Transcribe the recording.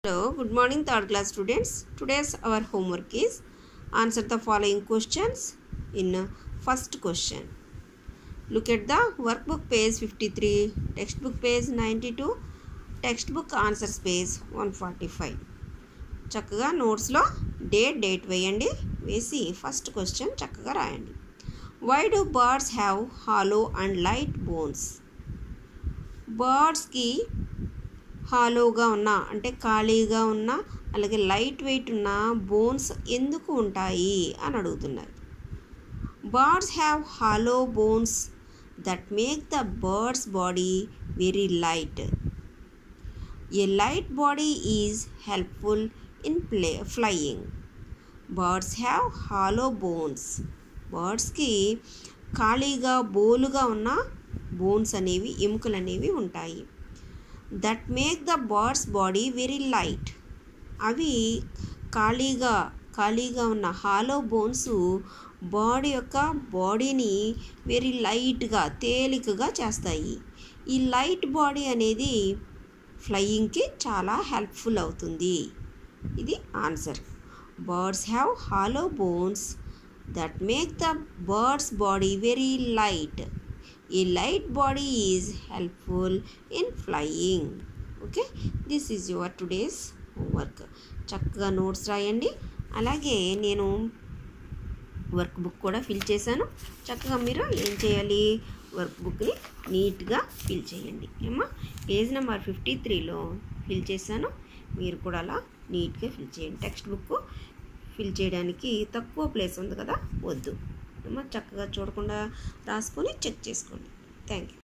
Hello, good morning third class students. Today's our homework is answer the following questions in first question. Look at the workbook page 53, textbook page 92, textbook answers page 145. చక్కగా నోట్స్లో date వేయండి, వేసి first question చక్కగా రాయండి. Why do birds have hollow and light bones? బర్డ్స్కి హాలోగా ఉన్న అంటే ఖాళీగా ఉన్న అలాగే లైట్ వెయిట్ ఉన్న బోన్స్ ఎందుకు ఉంటాయి అని అడుగుతున్నారు. Birds have hollow bones that make the birds body very light. A light body is helpful in flying. Birds have hollow bones. బర్డ్స్కి ఖాళీగా బోలుగా ఉన్న బోన్స్ అనేవి ఎముకలు అనేవి ఉంటాయి. That make the birds body very light. అవి ఖాళీగా ఉన్న హాలో బోన్స్ బాడీని వెరీ లైట్గా తేలికగా చేస్తాయి. ఈ లైట్ బాడీ అనేది ఫ్లయింగ్కి చాలా హెల్ప్ఫుల్ అవుతుంది. ఇది answer. Birds have hollow bones that make the birds body very light. A light body is helpful in flying. Okay, this is your today's homework. చక్కగా నోట్స్ రాయండి. అలాగే నేను వర్క్ బుక్ కూడా fill చేశాను. చక్కగా మీరు ఏం చేయాలి, వర్క్ బుక్ని నీట్గా ఫిల్ చేయండి. ఏమా పేజ్ నెంబర్ 53లో ఫిల్ చేశాను, మీరు కూడా అలా నీట్గా ఫిల్ చేయండి. టెక్స్ట్ బుక్ ఫిల్ చేయడానికి తక్కువ ప్లేస్ ఉంది కదా, వద్దు. చక్కగా చూడకుండా రాసుకొని చెక్ చేసుకోండి. Thank you.